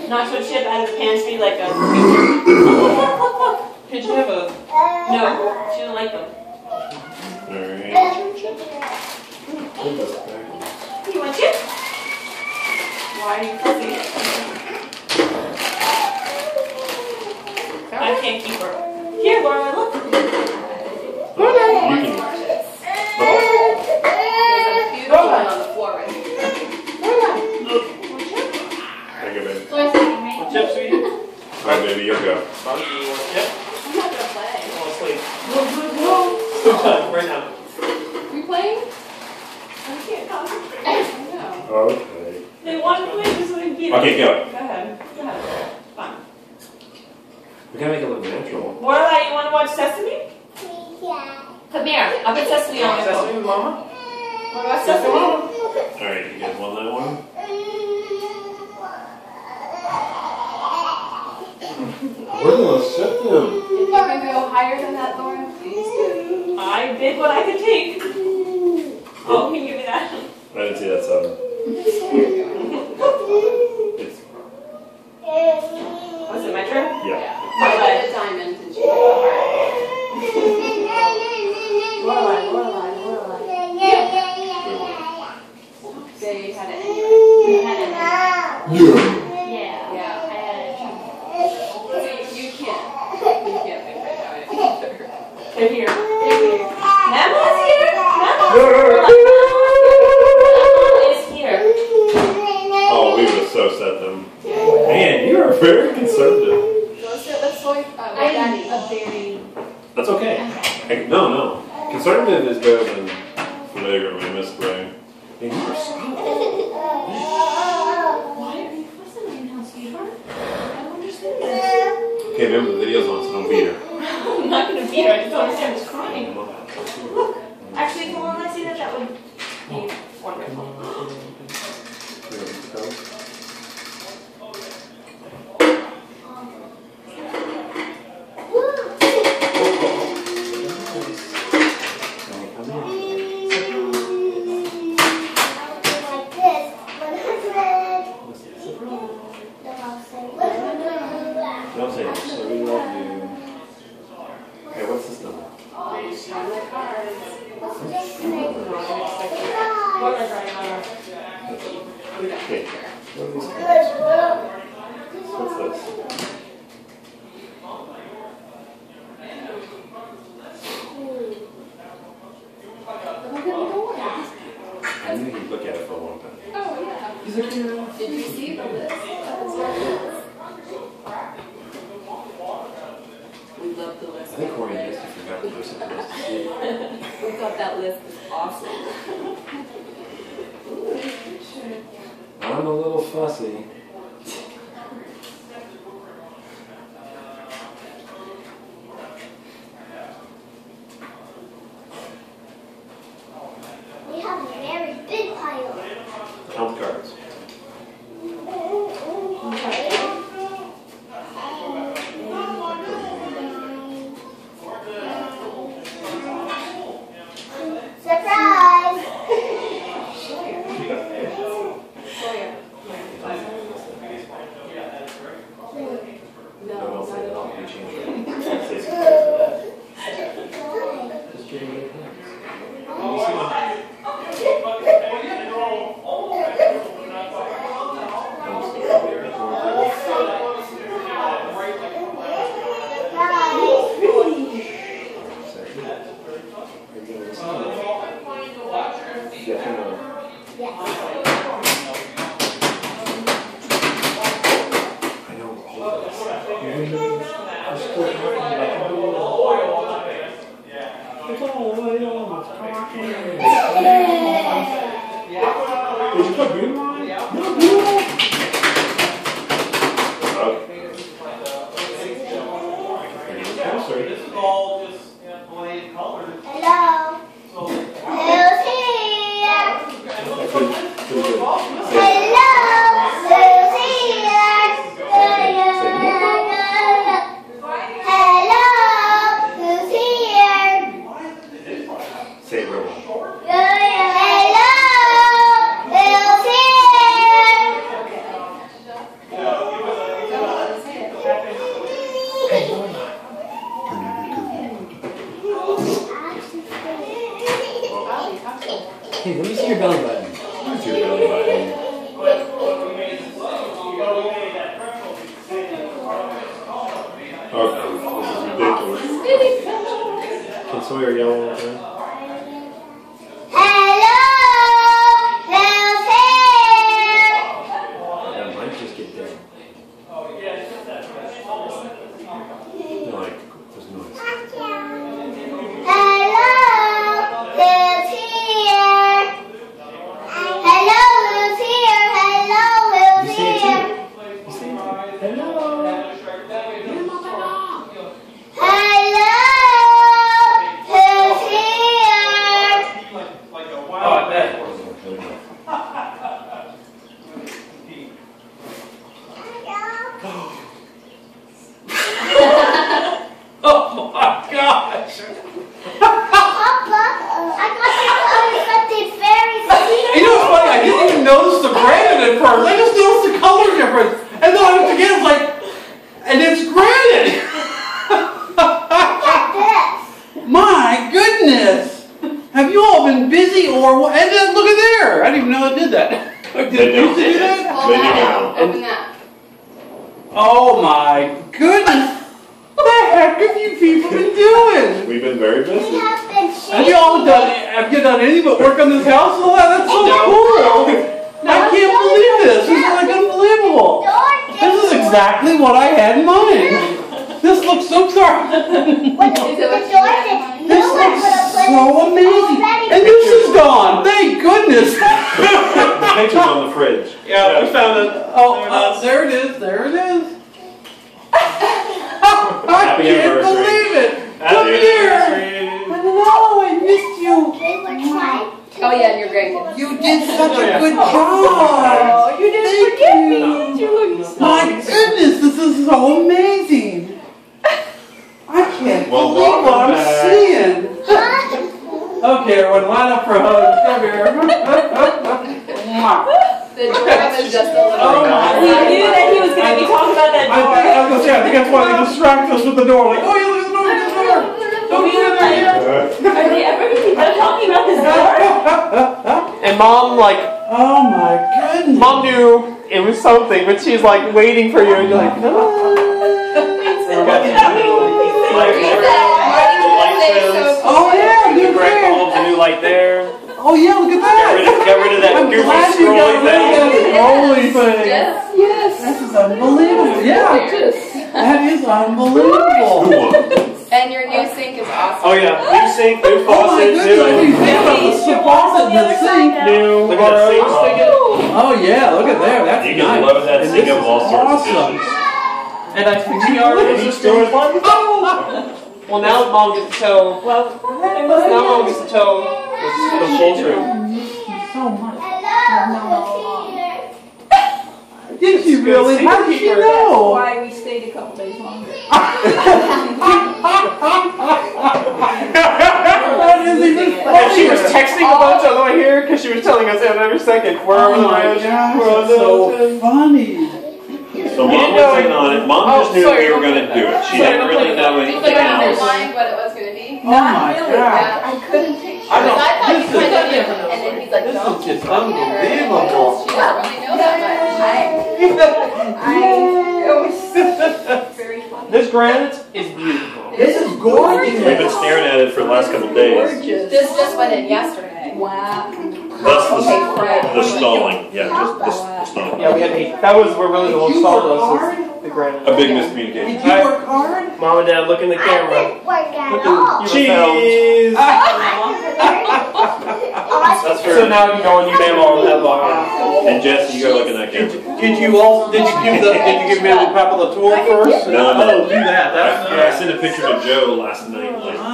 nacho chip out of the pantry like a... Did you have a... No, she didn't like them. Alright. You want chips? Why are you fussy? I can't keep her. Here, Laura, look. Laura. Beautiful one on the floor right here. Take it, baby. What chips, sweetie? Alright, baby, you'll go. Monkey, you want a chip? I'm not gonna play. Oh, sleep. Sleep time, right now. We playing? I can't concentrate. I know. Okay. They want to play this way. Okay, go. Go ahead. Go ahead. Fine. We gotta make it look natural. Lorelai, you want to watch Sesame? Come here. I'll put Sesame on my Sesame, phone. mama? Want to watch Sesame? Alright, you guys want that one? Where do I set them? If you can go higher than that, Lauren, please do. I did what I could take. Oh, can you give me that? I didn't see that seven. It's, Was it my turn? yeah. I did a diamond and she did a Lorelai. They had it anyway. We had it. Yeah. Yeah, I had it. You can't pick right now either. They're here. Mama's here. Mama is here. Oh, we would have so set them. Man, you are very conservative. Let's go with Daddy. That's okay. No. Conservative is better than flagrant. I miss Ray. Man, you are so... Why are you fussing right now, sweetheart? I don't understand this. Okay, remember the video's on, so don't beat her. I'm not going to beat her. I just don't understand what's crying. Look. Actually, come on, let's see that. That would be wonderful. Don't say that. So we love you. Hey, what's this number? Okay. What are these cards? What's this? I knew you'd look at it for a long time. Oh, yeah. He's like, yeah. Did you see the list? We love the list. I think Corey and Misty forgot to post it for us to see. We thought that list was awesome. I'm a little fussy. We have a very big pile. Count the cards. Surprise! Don't say it all. You change it. Say some cards to that. Just give me your hands. Did you put green on? This is all just bland colors. Hello. Who's here? Hello. Who's here? Hello. Who's here? Say it real loud. Sawyer yell all the time? Hello, who's here? Yeah, mine just get dead. Like, there's noise. Hello, who's here? Hello, who's here? Hello, You who's say it here? too. You say it too. Hello. Hello, who's here? Oh, I bet. Oh my gosh! Papa, I got something very You know what's funny? I didn't even notice the granite at first. I just noticed the color difference. And then I looked again, it's like, and it's granite! This. My goodness! Have you all been busy or what? And then look at there! I didn't even know it did that. Did They you don't. see that? Hold Maybe that. now. Open that. Oh my goodness! What the heck have you people been doing? We've been very We busy. have been Have you all done? Have you done anything but work on this house and all that? That's so cool! I can't believe this. This is like unbelievable. This is exactly what I had in mind. This looks so sorry. This looks so amazing. And this is gone. Thank goodness. The picture's on the fridge. Yeah, we found it. Oh, there it is. There it is. I Happy can't anniversary. believe it. Come Happy here. anniversary. Hello, I missed you. Oh yeah, and your grandkids. You did such Oh, yeah. a good job. Oh, you didn't Thank forget you. me. You're looking so My goodness, this is so amazing. I can't Well, believe what welcome I'm back. seeing. Okay, everyone, line up for hugs. Come here. Mwah. The drum is just a little. Oh my We knew that he was going to be talking about that I door. was gonna say, I think that's why they distract us with the door. Like, oh, you look at the door, look at the door. Don't We go in were there like, yet. are they ever going to be done talking about this door? And mom, like, Oh my goodness. mom knew it was something, but she's like waiting for you, and you're like, no. Oh yeah, New you're bright there. bulbs, a new light there. Oh yeah, look at that. Get rid of that I'm goofy glad you got scrolly rid of thing. that scrolly thing. Yes. This is unbelievable. Yeah, that is Who unbelievable. won? And your new sink is awesome. Oh yeah, new sink, new Oh my faucet, goodness, I didn't new, think about the faucet and the sink. new Look at that sink. RO. Oh yeah, look at there. That's You nice. can load that And sink this up with all is sorts of awesome. dishes. And I think she already stores one. Well, now mom gets to tow. Well, Now mom gets to tow the poultry. So much. Hello, who's here? Did she really? How did she know? why we stayed a couple days longer. That is even And she was funnier. texting a bunch on the way here because she was telling us every second. We're Oh over the my bridge. gosh, We're on that's the so ocean. funny. So mom was in on it. Mom just knew sorry, we were going to do it. She sorry, didn't don't really play know that. anything Like I else. underlined what it was going to be. Oh my god. Yeah. I couldn't picture. I know. Because I thought you This is- kind of knew, and then he's like, This no. is just She doesn't unbelievable. really know that It was very funny. This granite is beautiful. This is gorgeous. We've been staring at it for the last couple of days. much. This just went in yesterday. Wow. That's Okay, the stalling. Yeah, just the stalling. Yeah, we had 8. That was where really the Did most you solid work was hard? the granite. A big Did miscommunication. you work hard? Mom and Dad, look in the I camera. didn't work at Look all. at cheese. That's for So now you go and you name all of that bar. and Jesse, you gotta look in that camera. Did you give Mary and Papa the tour first? No, no. Oh, do that. That's I sent a picture to Joe last night. Like,